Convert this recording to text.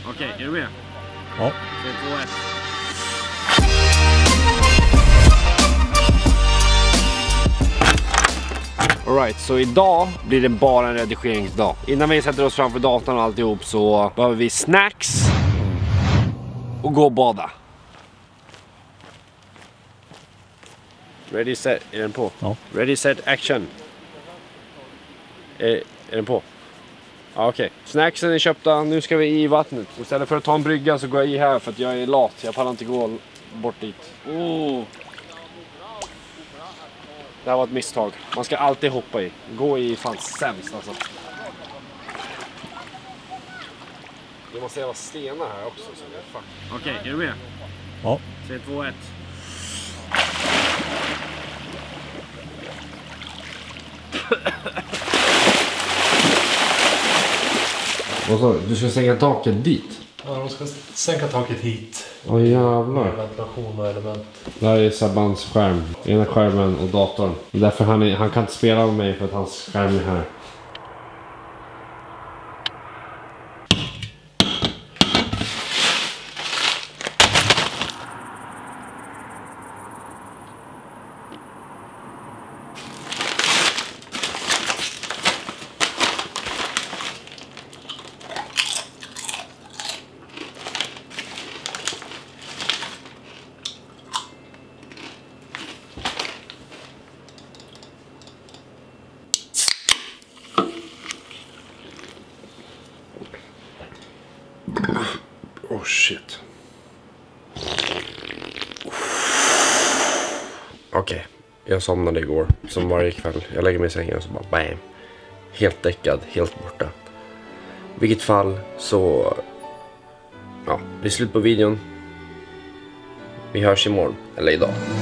Okej, är du med? Ja. 3, 2, 1. Alright, så idag blir det bara en redigeringsdag. Innan vi sätter oss framför datorn och alltihop så behöver vi snacks och gå och bada. Ready, set, är den på? Ja. Ready, set, action. Är den på? Ja, okej. Snacksen är köpta, nu ska vi i vattnet. Istället för att ta en brygga så går jag i här för att jag är lat. Jag pallar inte gå bort dit. Oh. Det här var ett misstag. Man ska alltid hoppa i. Gå i fan sämst alltså. Det måste vara stenar här också. Okej, är du med? Ja. 3, 2, 1. Vad sa du? Du ska sänka taket dit? Ja, de ska sänka taket hit. Åh jävlar. Ventilation och element. Där är Sabbans skärm. Ena skärmen och datorn. Därför han kan inte spela med mig för att hans skärm är här. Oh shit. Okej, jag somnade igår som varje kväll. Jag lägger mig i sängen och så bara bam. Helt däckad, helt borta. I vilket fall så ja, det är slut på videon. Vi hörs imorgon, eller idag.